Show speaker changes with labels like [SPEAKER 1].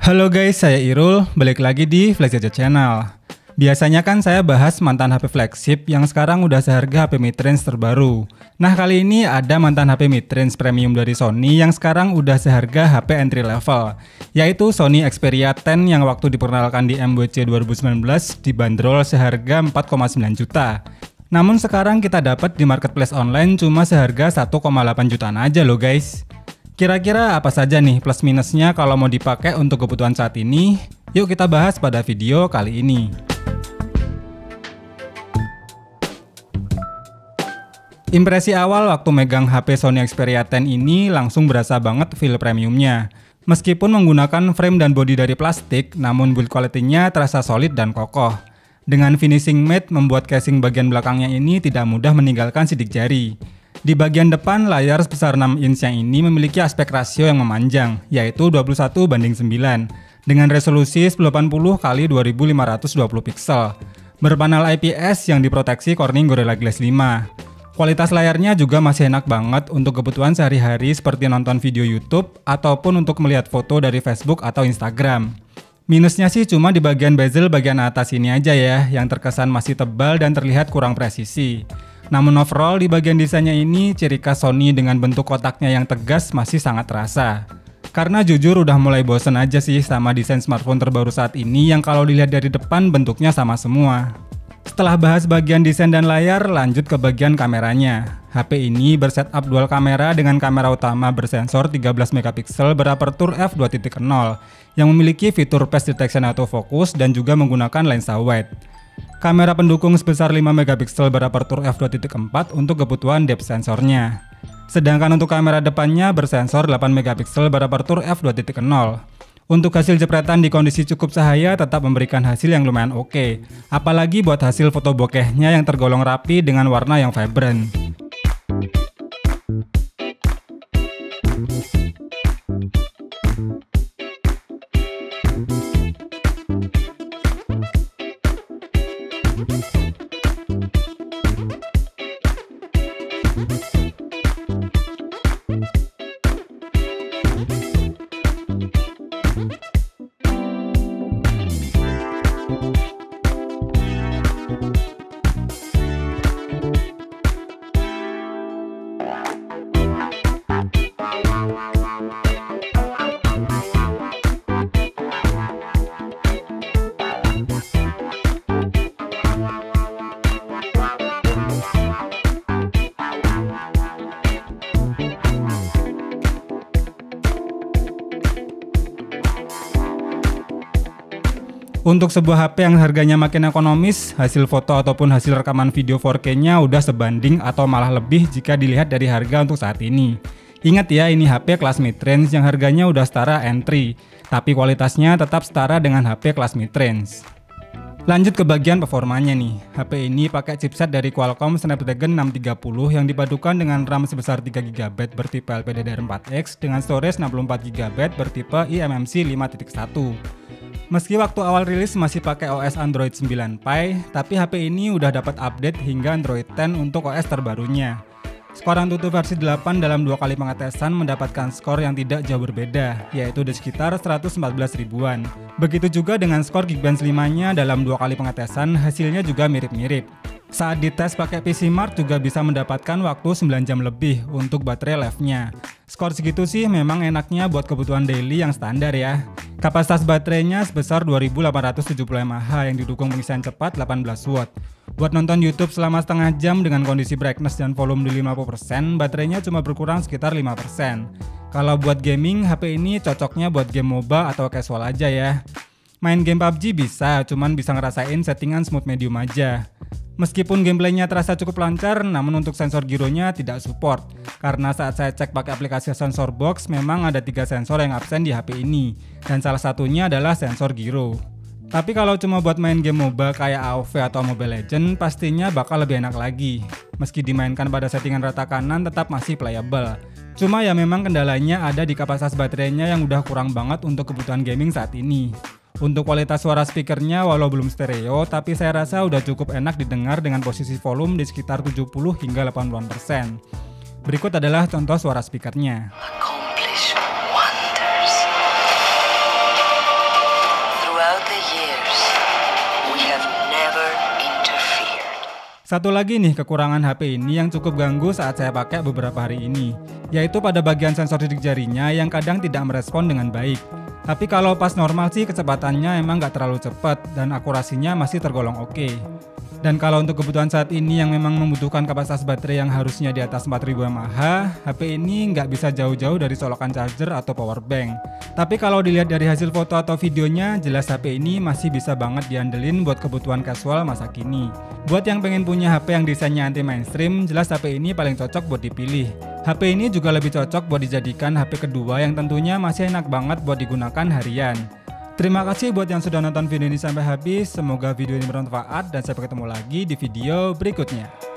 [SPEAKER 1] Halo guys, saya Irul, balik lagi di Flash Gadget Channel. Biasanya kan saya bahas mantan HP flagship yang sekarang udah seharga HP mid-range terbaru. Nah kali ini ada mantan HP mid-range premium dari Sony yang sekarang udah seharga HP entry level, yaitu Sony Xperia 10 yang waktu diperkenalkan di MWC 2019 dibanderol seharga 4,9 juta. Namun sekarang kita dapat di marketplace online cuma seharga 1,8 jutaan aja loh guys. Kira-kira apa saja nih plus minusnya kalau mau dipakai untuk kebutuhan saat ini? Yuk kita bahas pada video kali ini. Impresi awal waktu megang HP Sony Xperia 10 ini langsung berasa banget feel premiumnya. Meskipun menggunakan frame dan bodi dari plastik, namun build quality-nya terasa solid dan kokoh. Dengan finishing matte membuat casing bagian belakangnya ini tidak mudah meninggalkan sidik jari. Di bagian depan, layar sebesar 6 inch yang ini memiliki aspek rasio yang memanjang, yaitu 21:9, dengan resolusi 1080x 2520 pixel, berpanel IPS yang diproteksi Corning Gorilla Glass 5. Kualitas layarnya juga masih enak banget untuk kebutuhan sehari-hari seperti nonton video YouTube, ataupun untuk melihat foto dari Facebook atau Instagram. Minusnya sih cuma di bagian bezel bagian atas ini aja ya, yang terkesan masih tebal dan terlihat kurang presisi. Namun overall di bagian desainnya ini, ciri khas Sony dengan bentuk kotaknya yang tegas masih sangat terasa. Karena jujur udah mulai bosen aja sih sama desain smartphone terbaru saat ini yang kalau dilihat dari depan bentuknya sama semua. Setelah bahas bagian desain dan layar, lanjut ke bagian kameranya. HP ini bersetup dual kamera dengan kamera utama bersensor 13 megapiksel berapertur f2.0 yang memiliki fitur face detection autofocus dan juga menggunakan lensa wide. Kamera pendukung sebesar 5 megapiksel berapertur f2.4 untuk kebutuhan depth sensornya. Sedangkan untuk kamera depannya bersensor 8 megapiksel berapertur f2.0. Untuk hasil jepretan di kondisi cukup cahaya tetap memberikan hasil yang lumayan oke. Apalagi buat hasil foto bokehnya yang tergolong rapi dengan warna yang vibrant. Untuk sebuah HP yang harganya makin ekonomis, hasil foto ataupun hasil rekaman video 4K-nya udah sebanding atau malah lebih jika dilihat dari harga untuk saat ini. Ingat ya, ini HP kelas mid-range yang harganya udah setara entry, tapi kualitasnya tetap setara dengan HP kelas mid-range. Lanjut ke bagian performanya nih. HP ini pakai chipset dari Qualcomm Snapdragon 630 yang dipadukan dengan RAM sebesar 3GB bertipe LPDDR4X dengan storage 64GB bertipe eMMC 5.1. Meski waktu awal rilis masih pakai OS Android 9 Pie, tapi HP ini udah dapat update hingga Android 10 untuk OS terbarunya. Skor Antutu versi 8 dalam 2 kali pengetesan mendapatkan skor yang tidak jauh berbeda, yaitu di sekitar 114 ribuan. Begitu juga dengan skor Geekbench 5-nya dalam 2 kali pengetesan, hasilnya juga mirip-mirip. Saat dites pakai PCMark juga bisa mendapatkan waktu 9 jam lebih untuk baterai life-nya. Skor segitu sih memang enaknya buat kebutuhan daily yang standar ya. Kapasitas baterainya sebesar 2870 mAh yang didukung pengisian cepat 18 watt. Buat nonton YouTube selama setengah jam dengan kondisi brightness dan volume di 50%, baterainya cuma berkurang sekitar 5%. Kalau buat gaming, HP ini cocoknya buat game MOBA atau casual aja ya. Main game PUBG bisa, cuman bisa ngerasain settingan smooth medium aja. Meskipun gameplaynya terasa cukup lancar, namun untuk sensor gironya tidak support. Karena saat saya cek pakai aplikasi Sensor Box, memang ada 3 sensor yang absen di HP ini. Dan salah satunya adalah sensor giro. Tapi kalau cuma buat main game MOBA kayak AoV atau Mobile Legends, pastinya bakal lebih enak lagi. Meski dimainkan pada settingan rata kanan, tetap masih playable. Cuma ya memang kendalanya ada di kapasitas baterainya yang udah kurang banget untuk kebutuhan gaming saat ini. Untuk kualitas suara speakernya walau belum stereo, tapi saya rasa udah cukup enak didengar dengan posisi volume di sekitar 70 hingga 80%. Berikut adalah contoh suara speakernya. Satu lagi nih kekurangan HP ini yang cukup ganggu saat saya pakai beberapa hari ini, yaitu pada bagian sensor sidik jarinya yang kadang tidak merespon dengan baik. Tapi kalau pas normal sih kecepatannya emang nggak terlalu cepat dan akurasinya masih tergolong oke. Dan kalau untuk kebutuhan saat ini yang memang membutuhkan kapasitas baterai yang harusnya di atas 4000 mAh, HP ini nggak bisa jauh-jauh dari colokan charger atau power bank. Tapi kalau dilihat dari hasil foto atau videonya, jelas HP ini masih bisa banget diandelin buat kebutuhan casual masa kini. Buat yang pengen punya HP yang desainnya anti mainstream, jelas HP ini paling cocok buat dipilih. HP ini juga lebih cocok buat dijadikan HP kedua yang tentunya masih enak banget buat digunakan harian. Terima kasih buat yang sudah nonton video ini sampai habis, semoga video ini bermanfaat dan sampai ketemu lagi di video berikutnya.